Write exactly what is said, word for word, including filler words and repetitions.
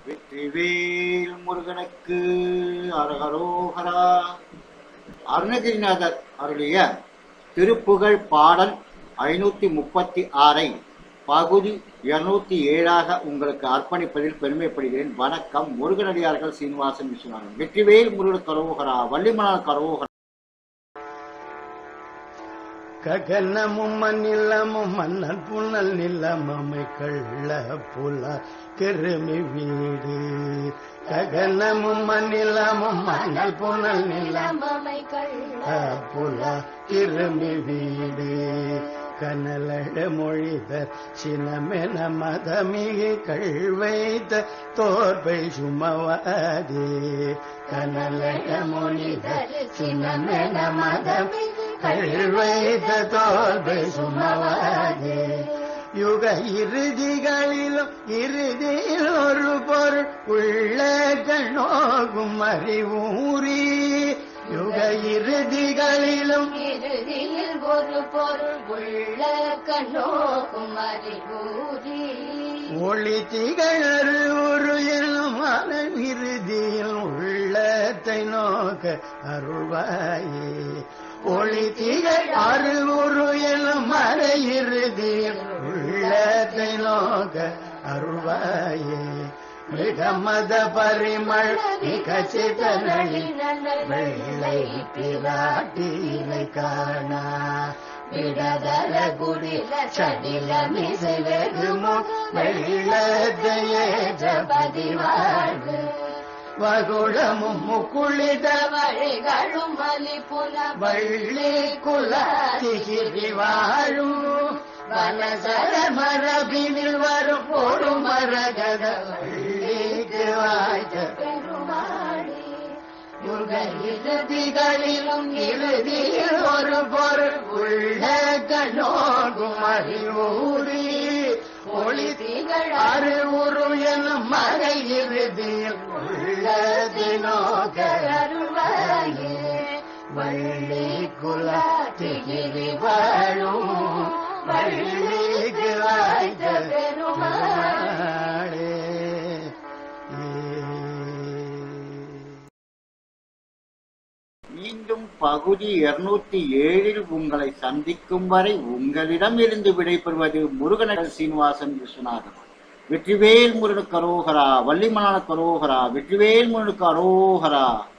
வெற்றிவேல் முருகனுக்கு அரகரோகரா. அருணகிரிநாதர் அருளிய திருப்புகழ் பாடல் ஐநூத்தி முப்பத்தி ஆறை பகுதி இருநூத்தி ஏழாக உங்களுக்கு அர்ப்பணிப்பதில் பெருமைப்படுகிறேன். வணக்கம். முருகனடியார்கள் சீனிவாசன் விஸ்வநாதன். வெற்றிவேல் முருகனுக்கு கரோகரா. வள்ளிமணால் கரோகரா. ககனமும் மண்ணிலமும் மன்னன் புனல் நிலமமை கள்ள புல கிருமி வீடு. ககனமும் மண்ணிலமும் மன்னல் புனல் நிலமமை கள்ள புல கிருமி வீடு. கனலட மொழிதர் சினமென மதமிகு கழ்வைத்த தோற்பை சுமவாதே. கனலட மொழிதர் சினமென மதமிகு கழ்வைத்த தோற்பை சுமவாதே. யுக இறுதிகளிலும் இறுதியில் ஒரு பொருள் உள்ள கண்ணோகும் அறிவூரி. யுக இறுதிகளிலும் இறுதியில் ஒரு பொருள் உள்ள கண்ணோக்கும் அறிவூரி. ஒளி திகழறு ஒரு எனும் அதன் இறுதியில் உள்ளத்தை நோக்க அருள்வாயே. ஒளி திகழ் அருகுரு எனும் மறை இறுதியில் உள்ளத்தை நோக்க அருள்வாயே. மிகமத பரிமள் விகசித வெள்ளை பிராட்டினை காணா. விடதர குடில சடில மிசை வெகுமோ வெள்ளத்தையே ஜபதி வாழ்வு. வகுளமும் முக்குளித வழிகளும் வலி புல வள்ளி குலி வாழும். வனசர மரபினில் வரும் ஒரு மரகத வள்ளிக்கு வாய்த்த பெருமாளி. யுக இறுதிகளிலும் இறுதியில் ஒரு பொருள் உள்ள கண்ணோக்கும் அறிவூரி. ஒளி திகழ் அறிவுரு எனும் மறை இறுதியில் உள்ளது நோக்க அருள்வாயே. வள்ளி குலத்திகிரி வாழும் வள்ளிக்கு வாய்த்த பெருமாளே. மீண்டும் பகுதி இருநூத்தி ஏழில் உங்களை சந்திக்கும் வரை உங்களிடம் இருந்து விடைபெறுவது முருகனடியார்கள் சீனிவாசன் விஸ்வநாதன். வெற்றிவேல் முருகனுக்கு கரோகரா. வள்ளிமணால் கரோகரா. வெற்றிவேல் முருகனுக்கு கரோகரா.